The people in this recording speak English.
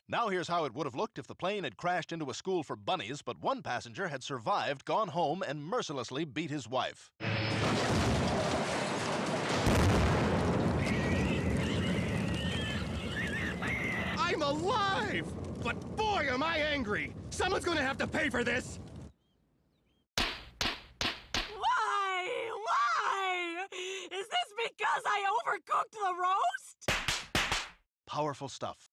Now here's how it would have looked if the plane had crashed into a school for bunnies, but one passenger had survived, gone home, and mercilessly beat his wife. I'm alive! But boy, am I angry! Someone's gonna have to pay for this! Why? Is this because I overcooked the roast? Powerful stuff.